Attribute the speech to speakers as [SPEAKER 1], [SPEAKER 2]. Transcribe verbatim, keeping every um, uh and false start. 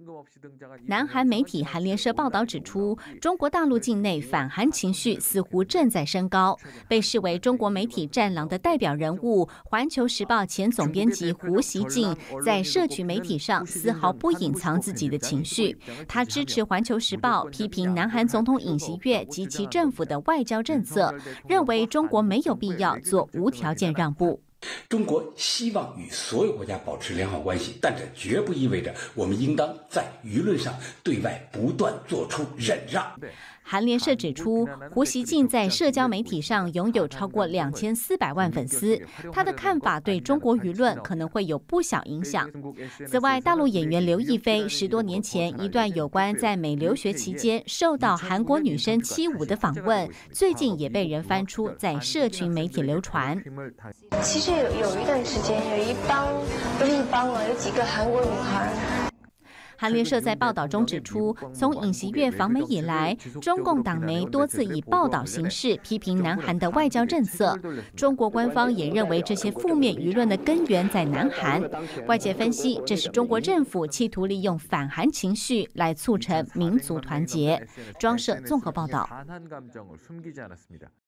[SPEAKER 1] 南韩媒体韩联社报道指出，中国大陆境内反韩情绪似乎正在升高。被视为中国媒体战狼的代表人物，《环球时报》前总编辑胡锡进在社群媒体上丝毫不隐藏自己的情绪。他支持《环球时报》，批评南韩总统尹锡悦及其政府的外交政策，认为中国没有必要做无条件让步。
[SPEAKER 2] 中国希望与所有国家保持良好关系，但这绝不意味着我们应当在舆论上对外不断做出忍让。
[SPEAKER 1] 韩联社指出，胡锡进在社交媒体上拥有超过两千四百万粉丝，他的看法对中国舆论可能会有不小影响。此外，大陆演员刘亦菲十多年前一段有关在美留学期间受到韩国女生欺侮的访问，最近也被人翻出在社群媒体流传。
[SPEAKER 3] 其实有有一段时间，有一帮不是一帮了，有几个韩国女孩。
[SPEAKER 1] 韩联社在报道中指出，从尹锡悦访美以来，中共党媒多次以报道形式批评南韩的外交政策。中国官方也认为这些负面舆论的根源在南韩。外界分析，这是中国政府企图利用反韩情绪来促成民族团结。中央社综合报道。